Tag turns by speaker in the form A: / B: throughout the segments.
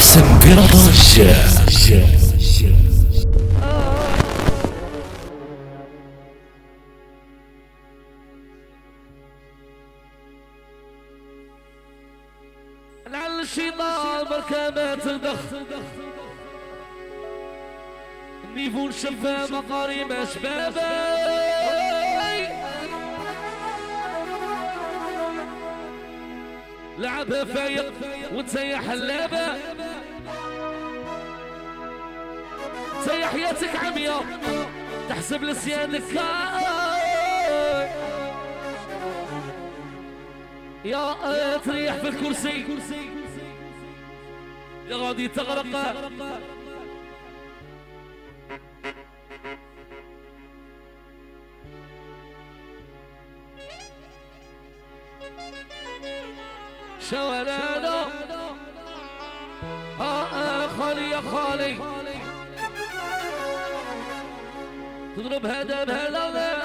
A: سمكرطاش.
B: لعل الشيطان بركامات الدخ نيفون شفا مقاريم شبابا لعبها فايق وتسيح حلابة تسيح حياتك عمية تحسب لسيادك يا تريح في الكرسي يا غادي تغرق شوالانا خالي يا خالي تضرب هذا بهذا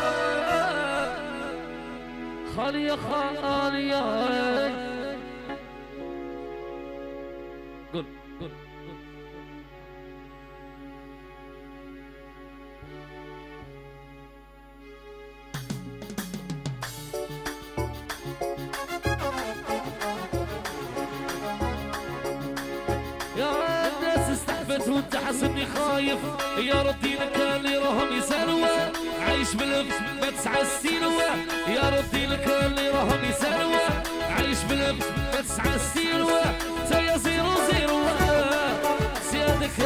B: خالي يا خالي يا قول وانت حاسبني خايف يا ردي لك اللي راهم يسالوا عايش باللبس ما تسعى السيلوة يا ردي لك اللي راهم يسالوا عايش باللبس ما تسعى السيلوة تايا زيرو زيرو سيادك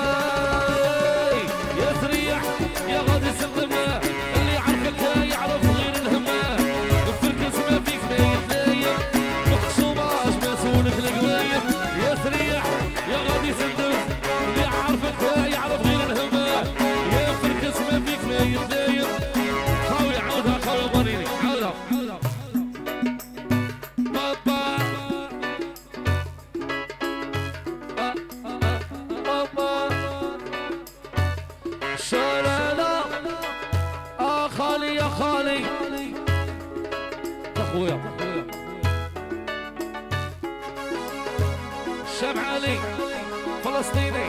B: يا تريح يا غادي سلم اللي يعرفك يعرف غير الهمة فركس ما فيك ما يتلايم مخصوماش مسؤولك القوايم يا تريح يا غادي سلم يعرف غير الهمة يا فركس ما فيك ما يتداير خاوي عاودها خاوي ضريري عاودها بابا بابا شلالا خالي يا خالي اخويا الشاب علي فلسطيني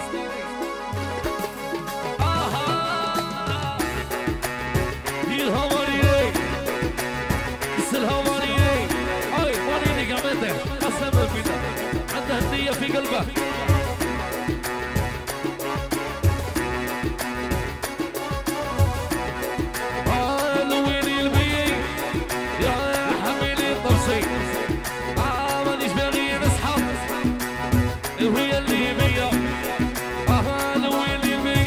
B: عنده النية في قلبه لويني البي يا حميلي الطبسي مانيش باغي نسحب وهي اللي بيا لويني البي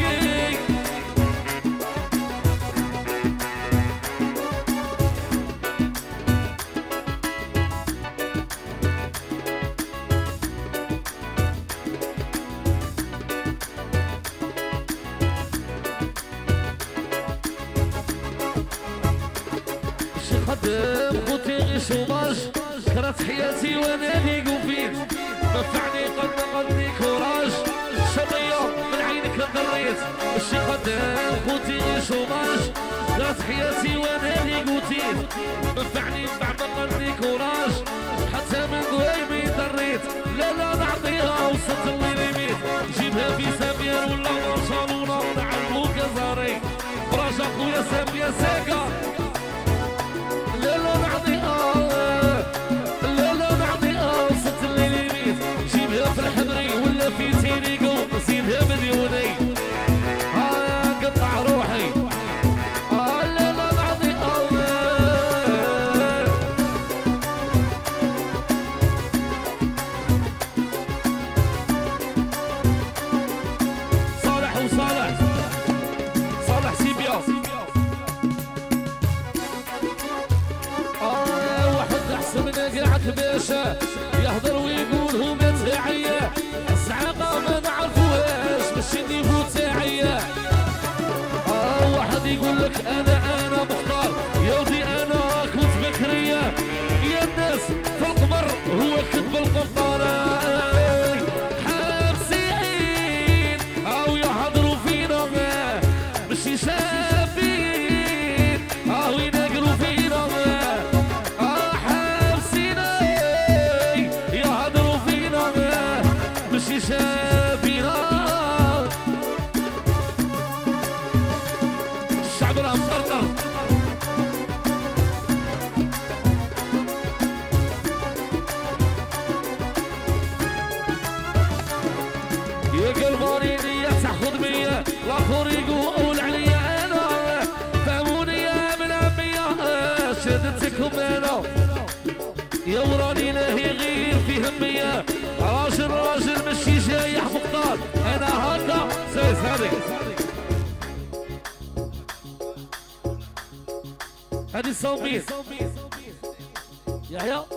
B: خدم خوتي غي شوماج كرهت حياتي وانا نيقو فيك نفعني قدني كوراج شطية من عينك انضريت الشي خدم خوتي غي شوماج كرهت حياتي وانا نيقو فيك نفعني قدني كوراج حتى من قويمي ضريت لا نعطيها وصلت اللي ليميت جيبها في سامير ولا برشلونة نعلمو كزاري براج اخويا سامية ساكا لا نعطي وسط الليل يميت جيبها في الحضري ولا في تيريكو نصيبها مليوني قطع روحي لا نعطي صالح وصالح صالح سيبيا قاعد باشا يهضر ويقول هو متاعية الصعاقة ما نعرفوهاش ماشي النيفو تاعية واحد يقول لك انا مختار يا ودي انا كنت بكرية يا الناس في القمر هو كتب القمطرة حابسين او يهضروا فينا ماشي شافين او ينقروا فينا حابسين يهضروا فينا ماشي شافين نسيتكم انا يا وراني لاهي غير في همية راجل ماشي جايح مختار انا هكا سيس هذه الصوميل يحيى